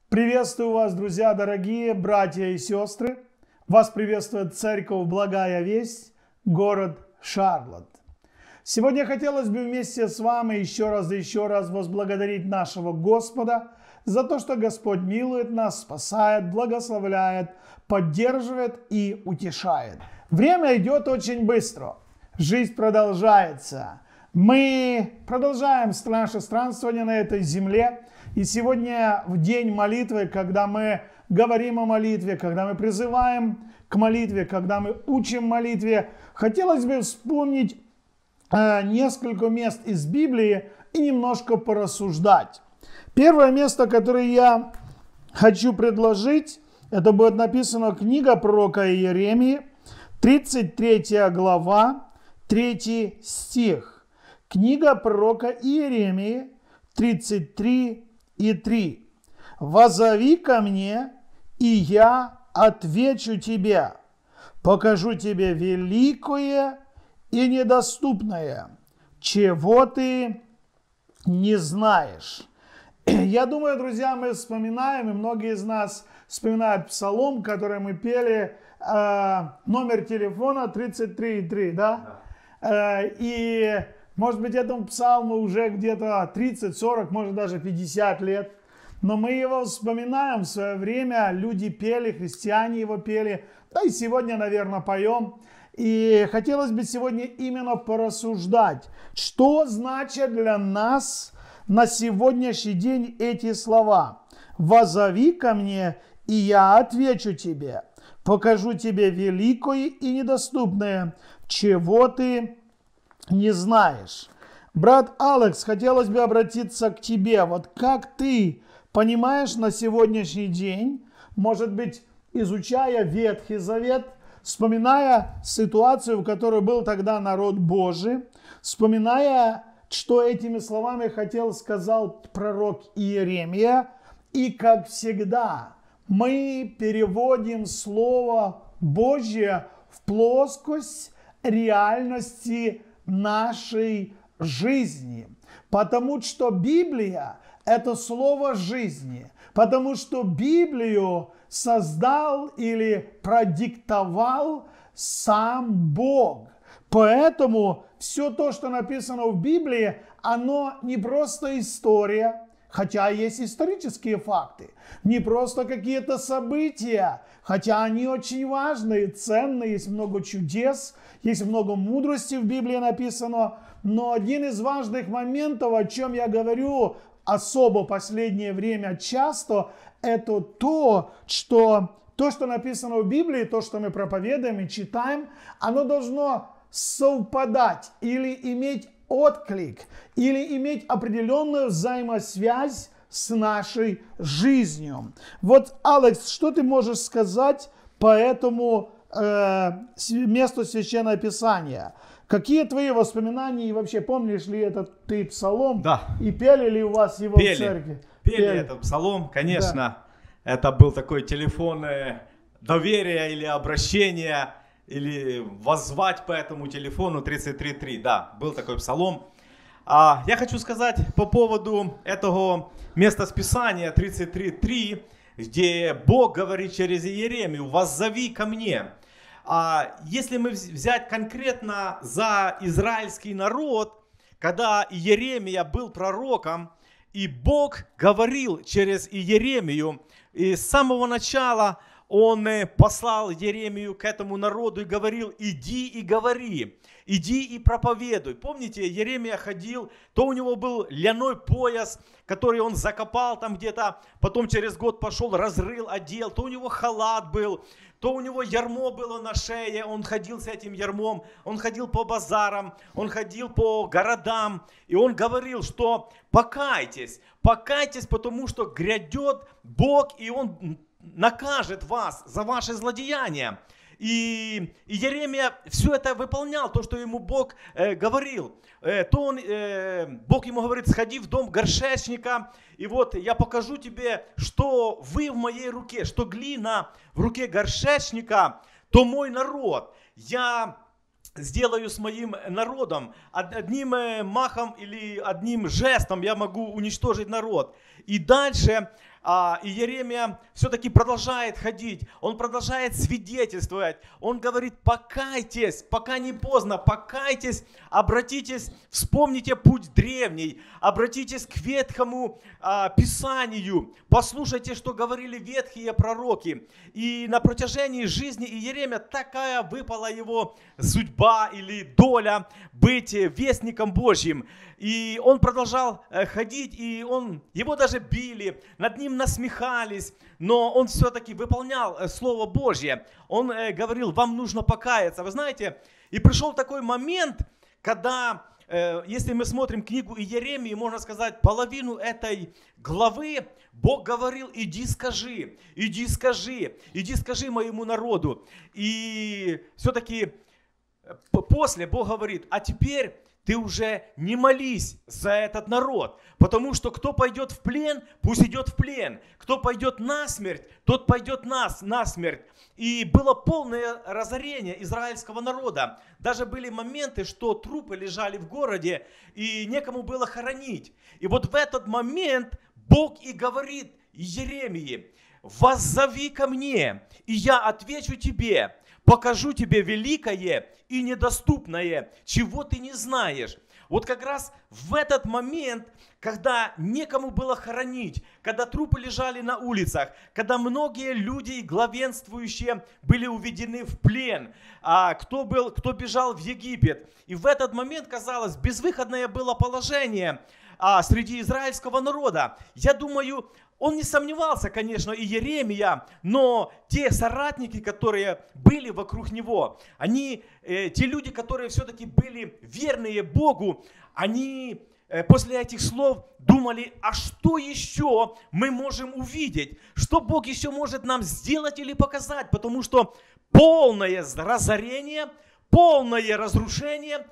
Приветствую вас, друзья, дорогие братья и сестры. Вас приветствует церковь «Благая весть», город Шарлотт. Сегодня хотелось бы вместе с вами еще раз возблагодарить нашего Господа за то, что Господь милует нас, спасает, благословляет, поддерживает и утешает. Время идет очень быстро. Жизнь продолжается. Мы продолжаем наше странствование на этой земле. И сегодня в день молитвы, когда мы говорим о молитве, когда мы призываем к молитве, когда мы учим молитве, хотелось бы вспомнить несколько мест из Библии и немножко порассуждать. Первое место, которое я хочу предложить, это будет написано книга пророка Иеремии, 33 глава, 3 стих. Книга пророка Иеремии, 33 и 3. «Воззови ко мне, и я отвечу тебе, покажу тебе великое и недоступное, чего ты не знаешь». Я думаю, друзья, мы вспоминаем, и многие из нас вспоминают псалом, который мы пели, номер телефона 33,3, да? И, может быть, этому псалму уже где-то 30, 40, может даже 50 лет. Но мы его вспоминаем в свое время, люди пели, христиане его пели, да и сегодня, наверное, поем. И хотелось бы сегодня именно порассуждать, что значит для нас на сегодняшний день эти слова. «Воззови ко мне, и я отвечу тебе, покажу тебе великое и недоступное, чего ты не знаешь». Брат Алекс, хотелось бы обратиться к тебе. Вот как ты понимаешь на сегодняшний день, может быть, изучая Ветхий Завет, вспоминая ситуацию, в которой был тогда народ Божий, вспоминая, что этими словами сказал пророк Иеремия, и, как всегда, мы переводим Слово Божье в плоскость реальности нашей жизни. Потому что Библия – это слово жизни. Потому что Библию создал или продиктовал сам Бог. Поэтому все то, что написано в Библии, оно не просто история, хотя есть исторические факты, не просто какие-то события, хотя они очень важные, ценные, есть много чудес, есть много мудрости в Библии написано, но один из важных моментов, о чем я говорю особо в последнее время часто, это то, что написано в Библии, то, что мы проповедуем и читаем, оно должно совпадать или иметь отклик, или иметь определенную взаимосвязь с нашей жизнью. Вот, Алекс, что ты можешь сказать по этому месту Священного Писания? Какие твои воспоминания и вообще помнишь ли этот ты псалом? Да. И пели ли у вас его в церкви? Пели этот псалом, конечно. Да. Это был такой телефон доверия или обращения, или воззвать по этому телефону 33.3. Да, был такой псалом. Я хочу сказать по поводу этого места Писания 33.3, где Бог говорит через Иеремию: «Воззови ко мне». Если мы взять конкретно за израильский народ, когда Иеремия был пророком, и Бог говорил через Иеремию, и с самого начала Он послал Иеремию к этому народу и говорил: иди и говори, иди и проповедуй. Помните, Иеремия ходил, то у него был ляной пояс, который он закопал там где-то, потом через год пошел, разрыл, одел, то у него халат был, то у него ярмо было на шее, он ходил с этим ярмом, он ходил по базарам, он ходил по городам, и он говорил, что покайтесь, покайтесь, потому что грядет Бог, и Он накажет вас за ваши злодеяния. И Иеремия все это выполнял, то, что ему Бог говорил. Бог ему говорит: сходи в дом горшечника, и вот я покажу тебе, что вы в моей руке, что глина в руке горшечника, то мой народ. Я сделаю с моим народом. Одним махом или одним жестом я могу уничтожить народ. И дальше И Иеремия все-таки продолжает ходить, он продолжает свидетельствовать. Он говорит: покайтесь, пока не поздно, покайтесь, обратитесь, вспомните путь древний, обратитесь к Ветхому Писанию, послушайте, что говорили ветхие пророки. И на протяжении жизни Иеремия такая выпала его судьба или доля быть вестником Божьим. И он продолжал ходить, и его даже били, над ним насмехались, но он все-таки выполнял Слово Божье. Он говорил: вам нужно покаяться. Вы знаете, и пришел такой момент, когда, если мы смотрим книгу Иеремии, можно сказать, половину этой главы, Бог говорил: иди скажи, иди скажи, иди скажи моему народу. И все-таки после Бог говорит: а теперь ты уже не молись за этот народ, потому что кто пойдет в плен, пусть идет в плен. Кто пойдет на смерть, тот пойдет на смерть. И было полное разорение израильского народа. Даже были моменты, что трупы лежали в городе, и некому было хоронить. И вот в этот момент Бог и говорит Иеремии: воззови ко мне, и я отвечу тебе, покажу тебе великое и недоступное, чего ты не знаешь. Вот как раз в этот момент, когда некому было хоронить, когда трупы лежали на улицах, когда многие люди главенствующие были уведены в плен, кто бежал в Египет. И в этот момент, казалось, безвыходное было положение среди израильского народа. Я думаю, он не сомневался, конечно, и Иеремия, но те соратники, которые были вокруг него, те люди, которые все-таки были верные Богу, они после этих слов думали: а что еще мы можем увидеть? Что Бог еще может нам сделать или показать? Потому что полное разорение, полное разрушение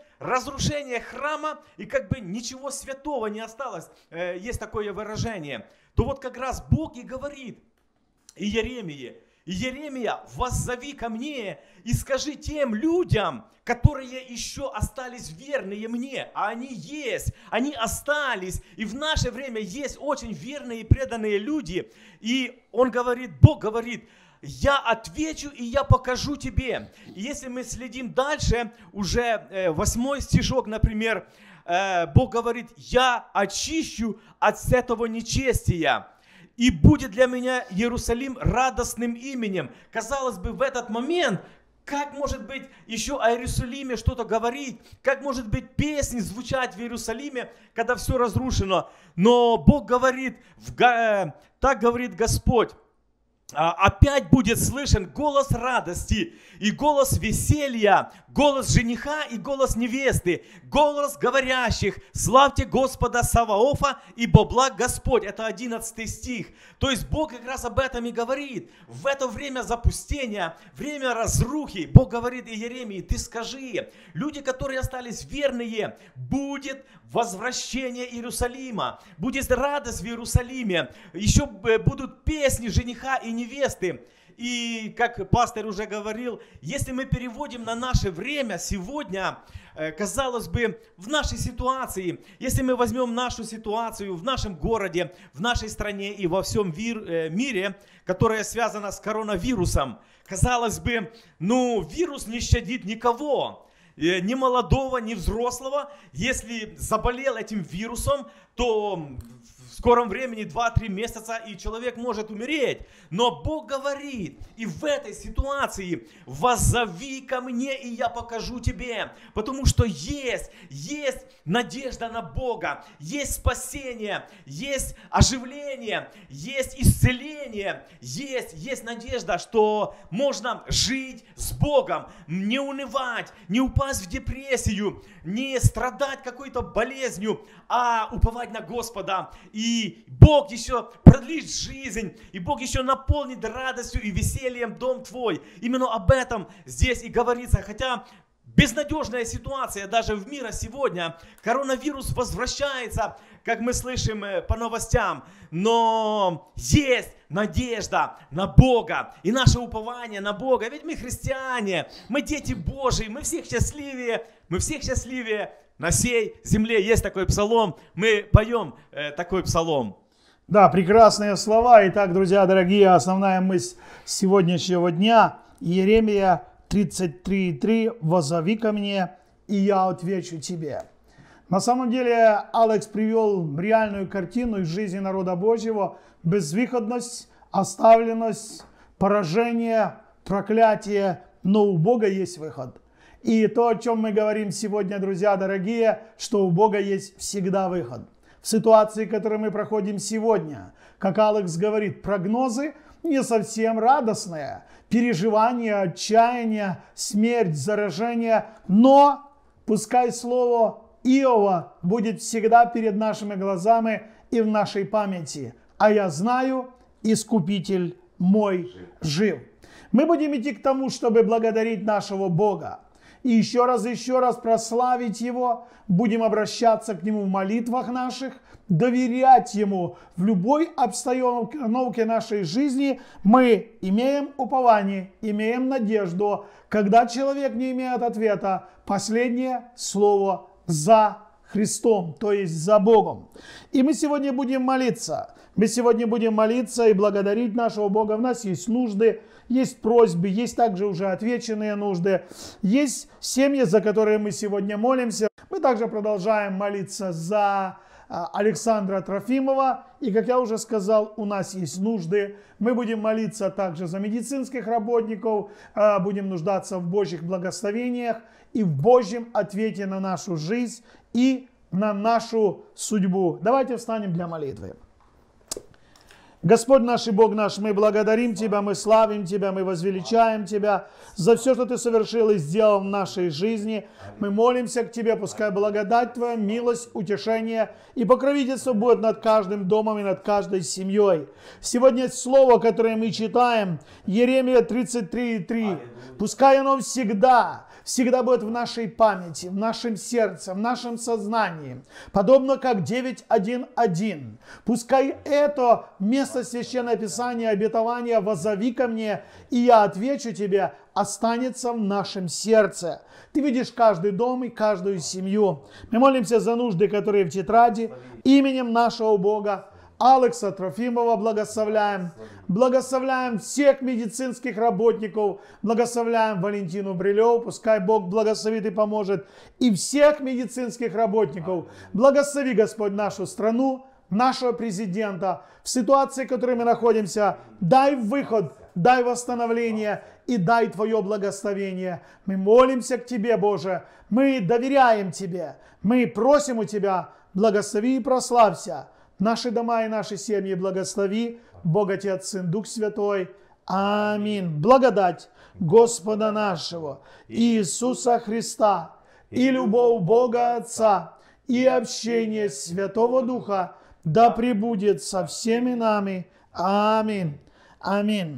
храма, и как бы ничего святого не осталось. Есть такое выражение. То вот как раз Бог и говорит Иеремии: Иеремия, воззови ко мне и скажи тем людям, которые еще остались верные мне, а они есть, они остались, и в наше время есть очень верные и преданные люди. И он говорит, Бог говорит: я отвечу и я покажу тебе. И если мы следим дальше, уже 8 стишок, например, Бог говорит: я очищу от этого нечестия, и будет для меня Иерусалим радостным именем. Казалось бы, в этот момент, как может быть еще о Иерусалиме что-то говорить? Как может быть песни звучать в Иерусалиме, когда все разрушено? Но Бог говорит, так говорит Господь: опять будет слышен голос радости и голос веселья, голос жениха и голос невесты, голос говорящих: славьте Господа Саваофа, ибо благ Господь. Это 11 стих. То есть Бог как раз об этом и говорит. В это время запустения, время разрухи, Бог говорит Иеремии: ты скажи, люди, которые остались верные, будет возвращение Иерусалима, будет радость в Иерусалиме, еще будут песни жениха и невесты. И как пастор уже говорил, если мы переводим на наше время сегодня, казалось бы, в нашей ситуации, если мы возьмем нашу ситуацию в нашем городе, в нашей стране и во всем мире, которая связана с коронавирусом, казалось бы, вирус не щадит никого, ни молодого, ни взрослого. Если заболел этим вирусом, то в скором времени 2-3 месяца и человек может умереть. Но Бог говорит, и в этой ситуации: воззови ко мне, и я покажу тебе. Потому что есть надежда на Бога, есть спасение, есть оживление, есть исцеление, есть надежда, что можно жить с Богом, не унывать, не упасть в депрессию, не страдать какой-то болезнью, а уповать на Господа. И Бог еще продлит жизнь, и Бог еще наполнит радостью и весельем дом твой. Именно об этом здесь и говорится. Хотя безнадежная ситуация даже в мире сегодня, коронавирус возвращается, как мы слышим по новостям, но есть надежда на Бога и наше упование на Бога. Ведь мы христиане, мы дети Божьи, мы всех счастливее, на всей земле. Есть такой псалом, мы поем такой псалом. Да, прекрасные слова. Итак, друзья дорогие, основная мысль сегодняшнего дня. Иеремия 33:3. «Воззови ко мне, и я отвечу тебе». На самом деле, Алекс привел реальную картину из жизни народа Божьего. Безвыходность, оставленность, поражение, проклятие. Но у Бога есть выход. И то, о чем мы говорим сегодня, друзья дорогие, что у Бога есть всегда выход. В ситуации, которую мы проходим сегодня, как Алекс говорит, прогнозы не совсем радостные. Переживания, отчаяние, смерть, заражение. Но пускай слово Иова будет всегда перед нашими глазами и в нашей памяти. А я знаю, Искупитель мой жив. Мы будем идти к тому, чтобы благодарить нашего Бога. И еще раз прославить Его, будем обращаться к Нему в молитвах наших, доверять Ему в любой обстановке нашей жизни. Мы имеем упование, имеем надежду. Когда человек не имеет ответа, последнее слово за Христом, то есть за Богом. И мы сегодня будем молиться. Мы сегодня будем молиться и благодарить нашего Бога. У нас есть нужды, есть просьбы, есть также уже отвеченные нужды. Есть семьи, за которые мы сегодня молимся. Мы также продолжаем молиться за Александра Трофимова. И, как я уже сказал, у нас есть нужды. Мы будем молиться также за медицинских работников, будем нуждаться в Божьих благословениях и в Божьем ответе на нашу жизнь и на нашу судьбу. Давайте встанем для молитвы. Господь наш и Бог наш, мы благодарим Тебя, мы славим Тебя, мы возвеличаем Тебя за все, что Ты совершил и сделал в нашей жизни. Мы молимся к Тебе, пускай благодать Твоя, милость, утешение и покровительство будет над каждым домом и над каждой семьей. Сегодня слово, которое мы читаем, Иеремия 33:3, пускай оно всегда будет в нашей памяти, в нашем сердце, в нашем сознании, подобно как 9:1:1. Пускай это место Священного Писания, обетования «Воззови ко мне, и я отвечу тебе» останется в нашем сердце. Ты видишь каждый дом и каждую семью. Мы молимся за нужды, которые в тетради, именем нашего Бога. Алекса Трофимова благословляем. Благословляем всех медицинских работников. Благословляем Валентину Брилеву. Пускай Бог благословит и поможет. И всех медицинских работников. Благослови, Господь, нашу страну, нашего президента. В ситуации, в которой мы находимся, дай выход, дай восстановление и дай Твое благословение. Мы молимся к Тебе, Боже. Мы доверяем Тебе. Мы просим у Тебя, благослови и прославься. Наши дома и наши семьи благослови, Бог Отец, Сын, Дух Святой. Аминь. Благодать Господа нашего Иисуса Христа и любовь Бога Отца и общение Святого Духа да пребудет со всеми нами. Аминь. Аминь.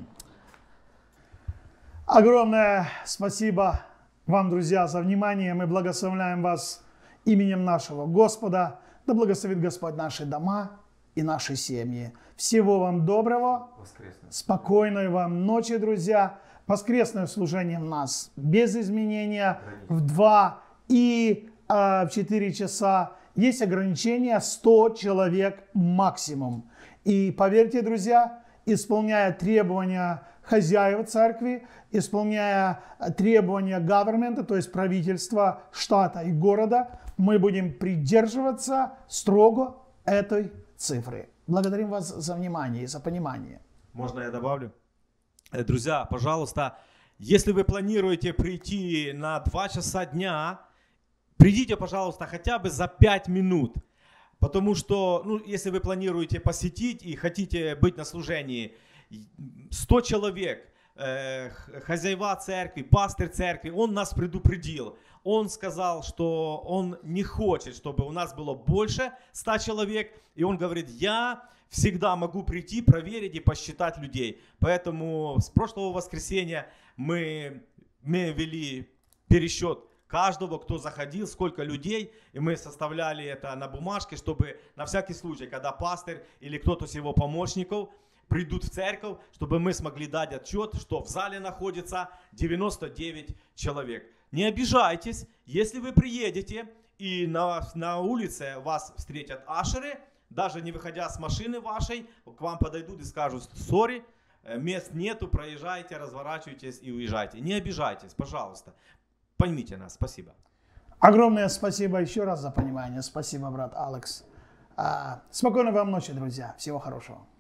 Огромное спасибо вам, друзья, за внимание. Мы благословляем вас именем нашего Господа. Да благословит Господь наши дома и наши семьи. Всего вам доброго, спокойной вам ночи, друзья. Воскресное служение у нас без изменения в 2 и в 4 часа. Есть ограничение 100 человек максимум. И поверьте, друзья, исполняя требования хозяев церкви, исполняя требования government, то есть правительства штата и города, мы будем придерживаться строго этой цифры. Благодарим вас за внимание и за понимание. Можно я добавлю? Друзья, пожалуйста, если вы планируете прийти на 2 часа дня, придите, пожалуйста, хотя бы за 5 минут. Потому что, если вы планируете посетить и хотите быть на служении, 100 человек, хозяева церкви, пастырь церкви, он нас предупредил. Он сказал, что он не хочет, чтобы у нас было больше 100 человек. И он говорит, я всегда могу прийти, проверить и посчитать людей. Поэтому с прошлого воскресенья мы вели пересчет каждого, кто заходил, сколько людей. И мы составляли это на бумажке, чтобы на всякий случай, когда пастырь или кто-то из его помощников придут в церковь, чтобы мы смогли дать отчет, что в зале находится 99 человек. Не обижайтесь, если вы приедете и на улице вас встретят ашеры, даже не выходя с машины вашей, к вам подойдут и скажут: сори, мест нету, проезжайте, разворачивайтесь и уезжайте. Не обижайтесь, пожалуйста. Поймите нас. Спасибо. Огромное спасибо еще раз за понимание. Спасибо, брат Алекс. Спокойной вам ночи, друзья. Всего хорошего.